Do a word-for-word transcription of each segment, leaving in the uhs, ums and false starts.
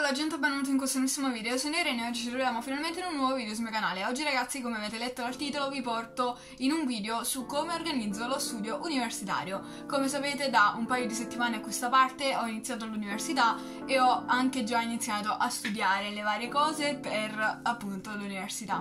Bella gente, benvenuti in questo nuovissimo video. Io sono Irene e oggi ci troviamo finalmente in un nuovo video sul mio canale. Oggi ragazzi, come avete letto dal titolo, vi porto in un video su come organizzo lo studio universitario. Come sapete, da un paio di settimane a questa parte ho iniziato l'università e ho anche già iniziato a studiare le varie cose per appunto l'università.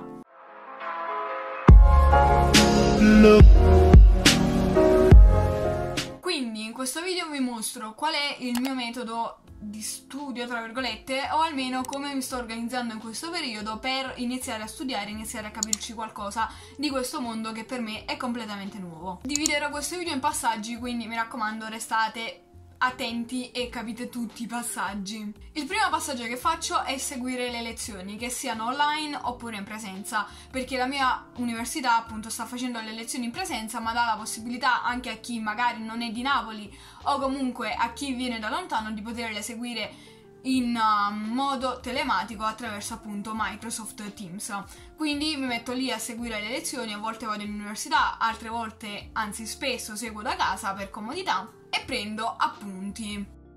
Quindi in questo video vi mostro qual è il mio metodo di studio, tra virgolette, o almeno come mi sto organizzando in questo periodo per iniziare a studiare, iniziare a capirci qualcosa di questo mondo che per me è completamente nuovo. Dividerò questo video in passaggi, quindi mi raccomando restate attenti e capite tutti i passaggi. Il primo passaggio che faccio è seguire le lezioni, che siano online oppure in presenza, perché la mia università appunto sta facendo le lezioni in presenza, ma dà la possibilità anche a chi magari non è di Napoli o comunque a chi viene da lontano di poterle seguire in uh, modo telematico attraverso appunto Microsoft Teams. Quindi mi metto lì a seguire le lezioni, a volte vado in università, altre volte, anzi spesso, seguo da casa per comodità e prendo appunti.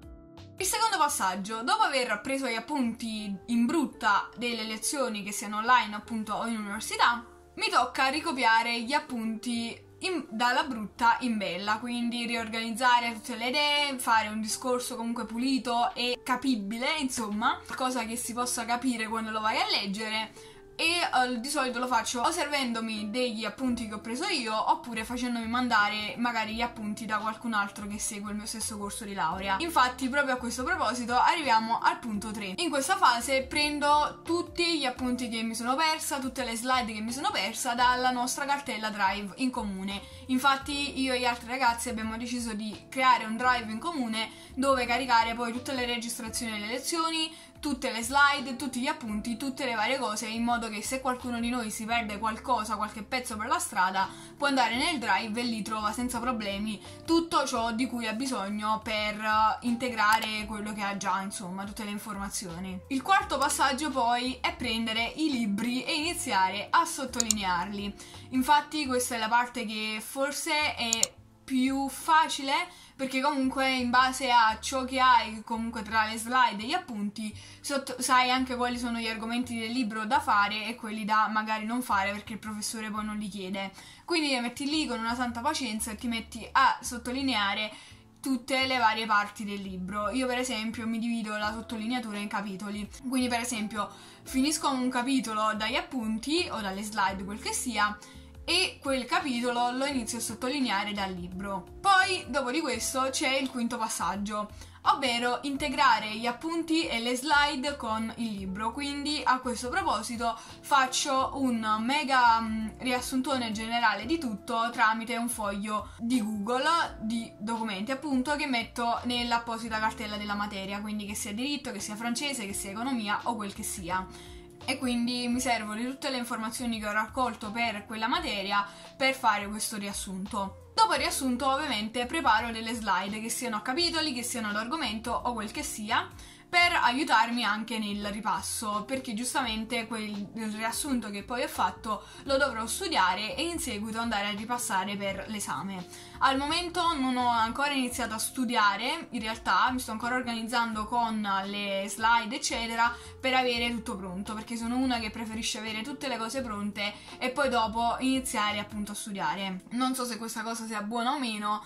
Il secondo passaggio, dopo aver preso gli appunti in brutta delle lezioni che siano online appunto o in università, mi tocca ricopiare gli appunti In, dalla brutta in bella, quindi riorganizzare tutte le idee, fare un discorso comunque pulito e capibile, insomma, qualcosa che si possa capire quando lo vai a leggere. E uh, di solito lo faccio o servendomi degli appunti che ho preso io oppure facendomi mandare magari gli appunti da qualcun altro che segue il mio stesso corso di laurea. Infatti proprio a questo proposito arriviamo al punto tre. In questa fase prendo tutti gli appunti che mi sono persa, tutte le slide che mi sono persa dalla nostra cartella Drive in comune. Infatti io e gli altri ragazzi abbiamo deciso di creare un Drive in comune dove caricare poi tutte le registrazioni delle lezioni, tutte le slide, tutti gli appunti, tutte le varie cose, in modo che se qualcuno di noi si perde qualcosa, qualche pezzo per la strada, può andare nel Drive e lì trova senza problemi tutto ciò di cui ha bisogno per integrare quello che ha già, insomma, tutte le informazioni. Il quarto passaggio poi è prendere i libri e iniziare a sottolinearli. Infatti questa è la parte che forse è più facile, perché comunque in base a ciò che hai comunque tra le slide e gli appunti sotto, sai anche quali sono gli argomenti del libro da fare e quelli da magari non fare perché il professore poi non li chiede. Quindi ti metti lì con una santa pazienza e ti metti a sottolineare tutte le varie parti del libro. Io per esempio mi divido la sottolineatura in capitoli, quindi per esempio finisco un capitolo dagli appunti o dalle slide, quel che sia, e quel capitolo lo inizio a sottolineare dal libro. Poi, dopo di questo, c'è il quinto passaggio, ovvero integrare gli appunti e le slide con il libro. Quindi, a questo proposito, faccio un mega mh, riassuntone generale di tutto tramite un foglio di Google di documenti, appunto, che metto nell'apposita cartella della materia, quindi che sia diritto, che sia francese, che sia economia o quel che sia. E quindi mi servono di tutte le informazioni che ho raccolto per quella materia per fare questo riassunto. Dopo il riassunto ovviamente preparo delle slide che siano a capitoli, che siano ad argomento o quel che sia, per aiutarmi anche nel ripasso, perché giustamente quel il riassunto che poi ho fatto lo dovrò studiare e in seguito andare a ripassare per l'esame. Al momento non ho ancora iniziato a studiare, in realtà mi sto ancora organizzando con le slide eccetera per avere tutto pronto, perché sono una che preferisce avere tutte le cose pronte e poi dopo iniziare appunto a studiare. Non so se questa cosa sia buona o meno,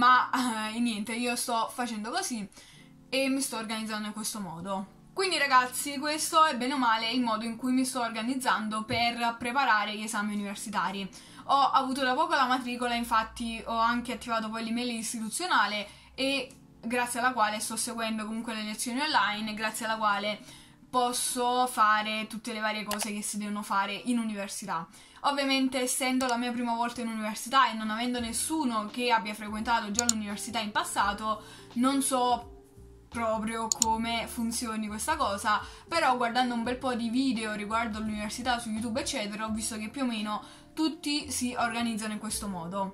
ma eh, niente, io sto facendo così e mi sto organizzando in questo modo. Quindi ragazzi, questo è bene o male il modo in cui mi sto organizzando per preparare gli esami universitari. Ho avuto da poco la matricola, infatti ho anche attivato poi l'email istituzionale e grazie alla quale sto seguendo comunque le lezioni online, grazie alla quale posso fare tutte le varie cose che si devono fare in università. Ovviamente, essendo la mia prima volta in università e non avendo nessuno che abbia frequentato già l'università in passato, non so proprio come funzioni questa cosa, però guardando un bel po' di video riguardo l'università su YouTube eccetera ho visto che più o meno tutti si organizzano in questo modo.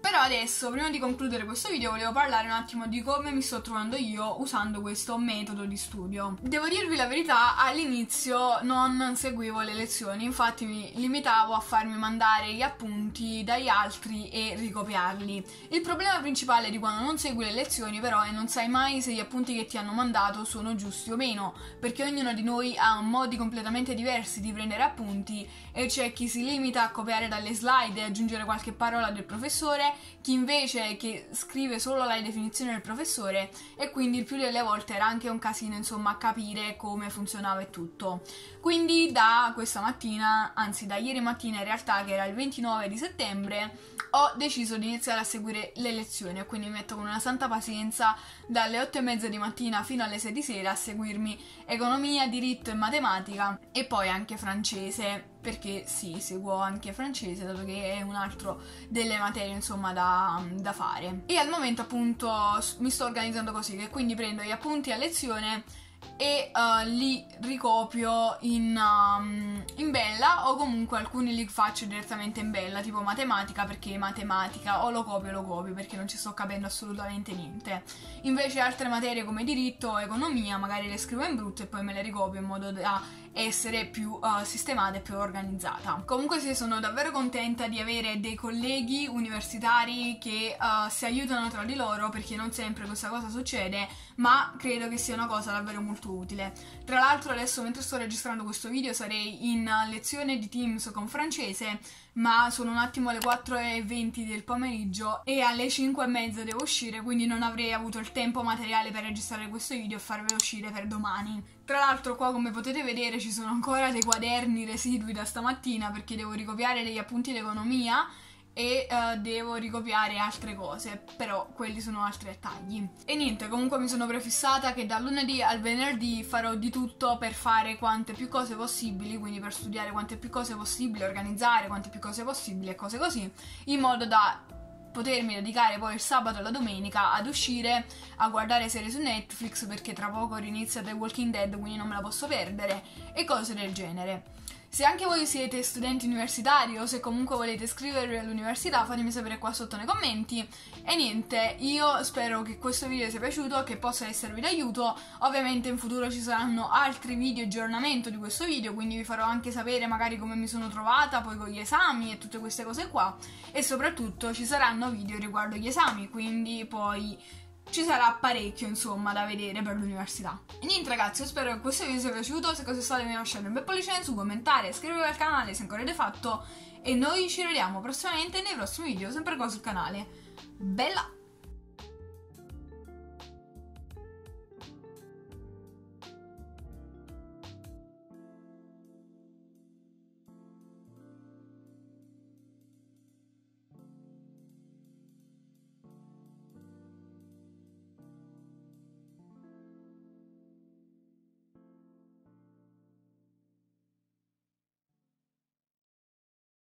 Però adesso, prima di concludere questo video, volevo parlare un attimo di come mi sto trovando io usando questo metodo di studio. Devo dirvi la verità, all'inizio non seguivo le lezioni, infatti mi limitavo a farmi mandare gli appunti dagli altri e ricopiarli. Il problema principale di quando non segui le lezioni però è non sai mai se gli appunti che ti hanno mandato sono giusti o meno, perché ognuno di noi ha modi completamente diversi di prendere appunti e c'è chi si limita a copiare dalle slide e aggiungere qualche parola del professore, chi invece che scrive solo la definizione del professore, e quindi il più delle volte era anche un casino insomma capire come funzionava e tutto. Quindi da questa mattina, anzi da ieri mattina in realtà, che era il ventinove di settembre, ho deciso di iniziare a seguire le lezioni e quindi mi metto con una santa pazienza dalle otto e mezza di mattina fino alle sei di sera a seguirmi economia, diritto e matematica, e poi anche francese, perché sì, seguo anche francese dato che è un altro delle materie insomma da, da fare. E al momento appunto mi sto organizzando così, che quindi prendo gli appunti a lezione e uh, li ricopio in, um, in Bella, o comunque alcuni li faccio direttamente in Bella, tipo matematica, perché matematica o lo copio o lo copio perché non ci sto capendo assolutamente niente. Invece altre materie come diritto o economia magari le scrivo in brutto e poi me le ricopio in modo da essere più uh, sistemata e più organizzata. Comunque sì, sono davvero contenta di avere dei colleghi universitari che uh, si aiutano tra di loro, perché non sempre questa cosa succede, ma credo che sia una cosa davvero molto utile. Tra l'altro adesso, mentre sto registrando questo video, sarei in lezione di Teams con francese, ma sono un attimo alle quattro e venti del pomeriggio e alle cinque e mezza devo uscire, quindi non avrei avuto il tempo materiale per registrare questo video e farvelo uscire per domani. Tra l'altro qua, come potete vedere, ci sono ancora dei quaderni residui da stamattina, perché devo ricopiare degli appunti di economia e uh, devo ricopiare altre cose, però quelli sono altri dettagli. E niente, comunque mi sono prefissata che dal lunedì al venerdì farò di tutto per fare quante più cose possibili, quindi per studiare quante più cose possibili, organizzare quante più cose possibili e cose così, in modo da potermi dedicare poi il sabato e la domenica ad uscire, a guardare serie su Netflix, perché tra poco inizia The Walking Dead, quindi non me la posso perdere, e cose del genere. Se anche voi siete studenti universitari o se comunque volete iscrivervi all'università, fatemi sapere qua sotto nei commenti. E niente, io spero che questo video sia piaciuto, che possa esservi d'aiuto. Ovviamente in futuro ci saranno altri video aggiornamento di questo video, quindi vi farò anche sapere magari come mi sono trovata poi con gli esami e tutte queste cose qua. E soprattutto ci saranno video riguardo gli esami, quindi poi ci sarà parecchio insomma da vedere per l'università. E niente ragazzi, io spero che questo video sia piaciuto. Se così è stato, mi lasciate un bel pollice in su, commentare, iscrivetevi al canale se ancora avete fatto, e noi ci vediamo prossimamente nei prossimi video sempre qua sul canale. Bella!